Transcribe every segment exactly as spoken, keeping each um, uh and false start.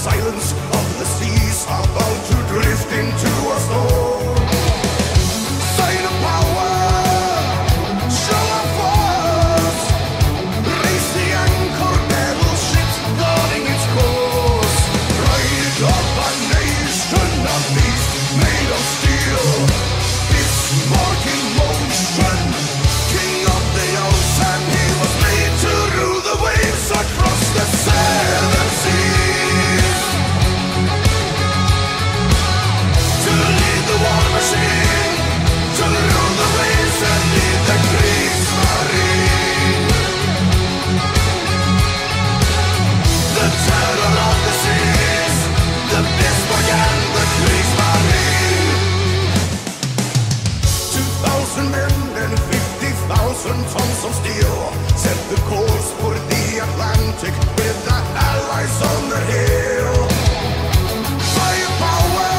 silence of the seas about to drift into a storm. Sign of power, show of force. Raise the anchor, battleship guarding its course. Ride up a nation of beast made of steel. Bismarck in motion, king of the ocean. He was made to rule the waves across the seven seas. To lead the war machine, to rule the waves and lead the Kriegsmarine. The terror of the seas, the Bismarck and the Kriegsmarine. Two thousand men and fifty thousand tons of steel set the course for the Atlantic with the Allies on the hill. Firepower,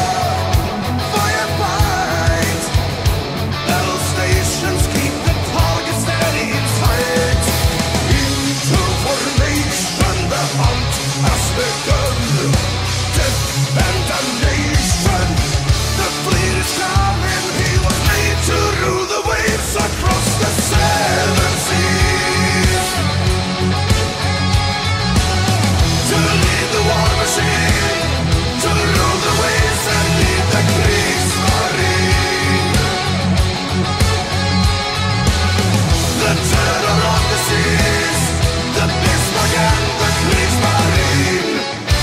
firefight. Battle stations keep the target steady in sight. Into formation, the hunt has begun. Death and damnation, the fleet is coming. He was made to rule the waves across the seven seas. To lead the war machine, to rule the waves and lead the Kriegsmarine. The terror of the seas, the Bismarck and the Kriegsmarine.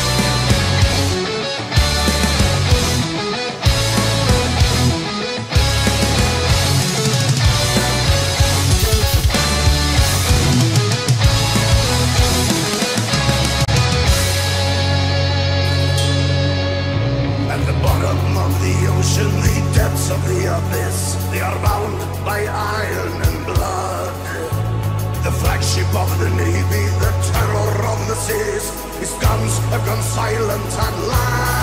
At the bottom of the ocean, the depths of the abyss, they are bound by iron and blood. The flagship of the Navy, the terror of the seas, his guns have gone silent at last.